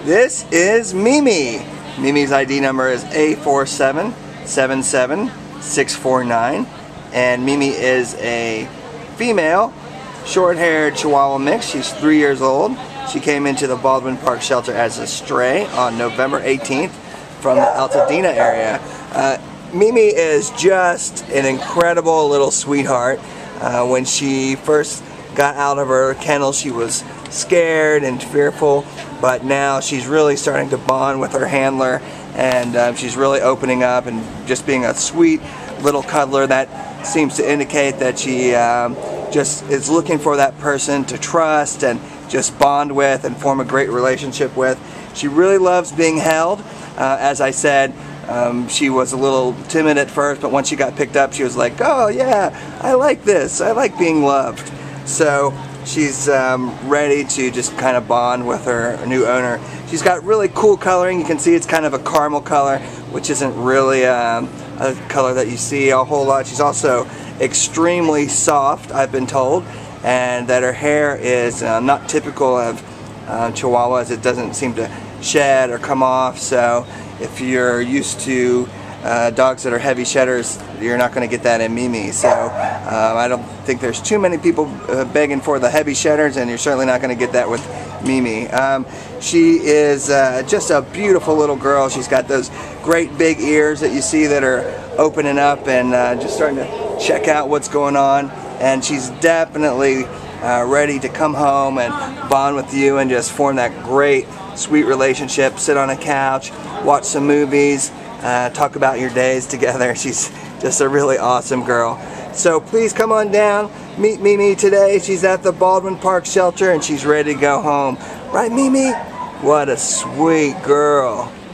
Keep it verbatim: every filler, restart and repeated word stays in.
This is Mimi. Mimi's I D number is A four seven seven seven six four nine, and Mimi is a female, short-haired Chihuahua mix. She's three years old. She came into the Baldwin Park shelter as a stray on November eighteenth from the Altadena area. Uh, Mimi is just an incredible little sweetheart. Uh, when she first got out of her kennel, she was scared and fearful, but now she's really starting to bond with her handler, and um, she's really opening up and just being a sweet little cuddler. That seems to indicate that she um, just is looking for that person to trust and just bond with and form a great relationship with. She really loves being held. Uh, as I said, um, she was a little timid at first, but once she got picked up, she was like, oh yeah, I like this, I like being loved. So she's um, ready to just kind of bond with her new owner. She's got really cool coloring. You can see it's kind of a caramel color, which isn't really um, a color that you see a whole lot. She's also extremely soft, I've been told, and that her hair is uh, not typical of uh, Chihuahuas. It doesn't seem to shed or come off, so if you're used to uh, dogs that are heavy shedders, you're not going to get that in Mimi. So um, I don't think there's too many people uh, begging for the heavy shedders, and you're certainly not going to get that with Mimi. Um, she is uh, just a beautiful little girl. She's got those great big ears that you see that are opening up and uh, just starting to check out what's going on, and she's definitely uh, ready to come home and bond with you and just form that great sweet relationship. Sit on a couch, watch some movies, uh, talk about your days together. She's just a really awesome girl. So please come on down, meet Mimi today. She's at the Baldwin Park shelter and she's ready to go home. Right, Mimi? What a sweet girl.